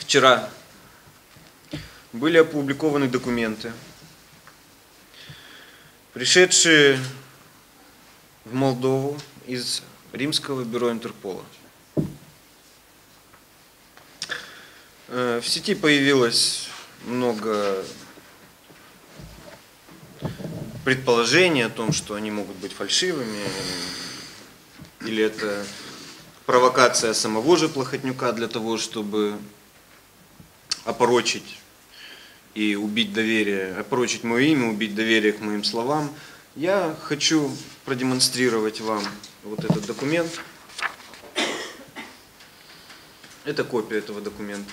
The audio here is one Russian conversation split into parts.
Вчера были опубликованы документы, пришедшие в Молдову из Римского бюро Интерпола. В сети появилось много предположений о том, что они могут быть фальшивыми, или это провокация самого же Плохотнюка для того, чтобы опорочить и убить доверие, опорочить мое имя, убить доверие к моим словам. Я хочу продемонстрировать вам вот этот документ. Это копия этого документа.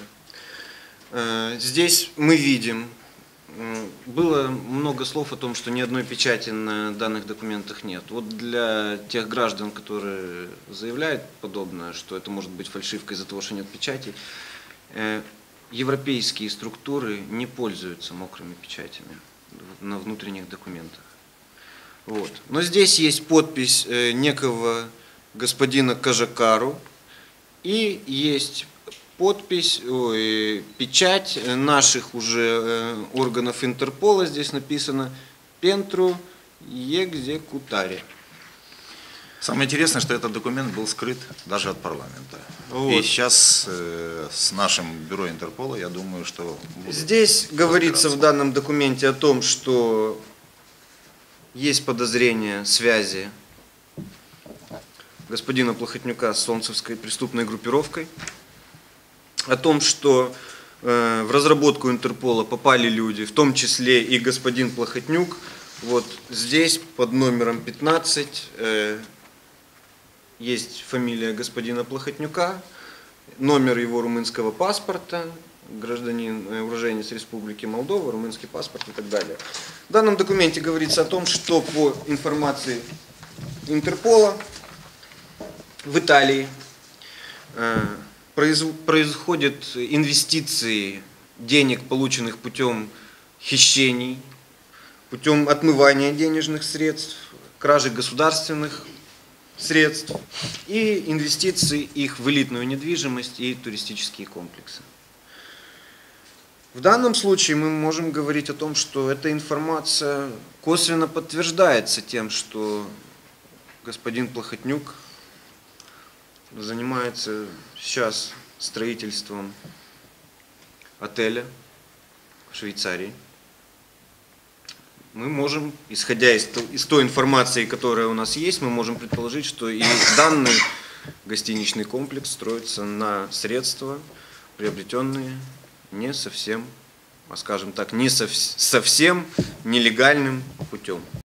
Здесь мы видим, было много слов о том, что ни одной печати на данных документах нет. Вот для тех граждан, которые заявляют подобное, что это может быть фальшивка из-за того, что нет печати, европейские структуры не пользуются мокрыми печатями на внутренних документах. Вот. Но здесь есть подпись некого господина Кажакару и есть подпись, печать наших уже органов Интерпола, здесь написано «Пентру Екзекутаре». Самое интересное, что этот документ был скрыт даже от парламента. Вот. И сейчас с нашим бюро Интерпола, я думаю, что... Здесь говорится в данном документе о том, что есть подозрение связи господина Плохотнюка с солнцевской преступной группировкой, о том, что в разработку Интерпола попали люди, в том числе и господин Плохотнюк. Вот здесь под номером 15 есть фамилия господина Плохотнюка, номер его румынского паспорта, гражданин, уроженец Республики Молдова, румынский паспорт и так далее. В данном документе говорится о том, что по информации Интерпола в Италии происходят инвестиции денег, полученных путем хищений, путем отмывания денежных средств, кражи государственных средств и инвестиции их в элитную недвижимость и туристические комплексы. В данном случае мы можем говорить о том, что эта информация косвенно подтверждается тем, что господин Плохотнюк занимается сейчас строительством отеля в Швейцарии. Мы можем, исходя из той информации, которая у нас есть, мы можем предположить, что и данный гостиничный комплекс строится на средства, приобретенные не совсем, скажем так, не совсем нелегальным путем.